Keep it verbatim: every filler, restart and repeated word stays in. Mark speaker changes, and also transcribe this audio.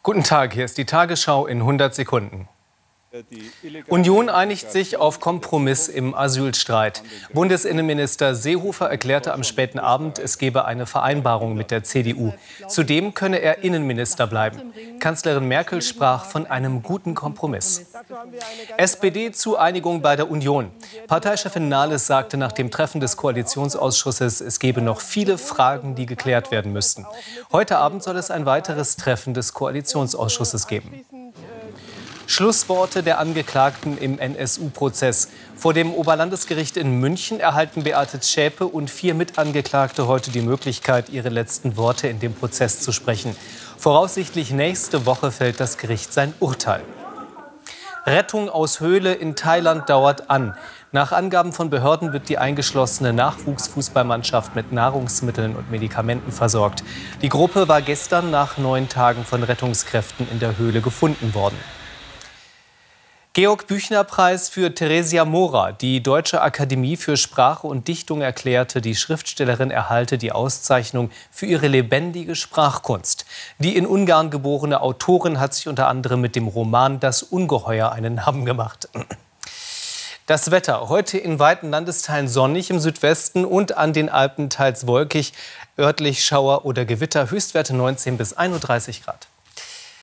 Speaker 1: Guten Tag, hier ist die Tagesschau in hundert Sekunden. Union einigt sich auf Kompromiss im Asylstreit. Bundesinnenminister Seehofer erklärte am späten Abend, es gebe eine Vereinbarung mit der C D U. Zudem könne er Innenminister bleiben. Kanzlerin Merkel sprach von einem guten Kompromiss. S P D zu Einigung bei der Union. Parteichefin Nahles sagte nach dem Treffen des Koalitionsausschusses, es gebe noch viele Fragen, die geklärt werden müssten. Heute Abend soll es ein weiteres Treffen des Koalitionsausschusses geben. Schlussworte der Angeklagten im N S U-Prozess. Vor dem Oberlandesgericht in München erhalten Beate Zschäpe und vier Mitangeklagte heute die Möglichkeit, ihre letzten Worte in dem Prozess zu sprechen. Voraussichtlich nächste Woche fällt das Gericht sein Urteil. Rettung aus Höhle in Thailand dauert an. Nach Angaben von Behörden wird die eingeschlossene Nachwuchsfußballmannschaft mit Nahrungsmitteln und Medikamenten versorgt. Die Gruppe war gestern nach neun Tagen von Rettungskräften in der Höhle gefunden worden. Georg-Büchner-Preis für Theresia Mora. Die Deutsche Akademie für Sprache und Dichtung erklärte, die Schriftstellerin erhalte die Auszeichnung für ihre lebendige Sprachkunst. Die in Ungarn geborene Autorin hat sich unter anderem mit dem Roman Das Ungeheuer einen Namen gemacht. Das Wetter. Heute in weiten Landesteilen sonnig, im Südwesten und an den Alpen teils wolkig. Örtlich Schauer oder Gewitter. Höchstwerte neunzehn bis einunddreißig Grad.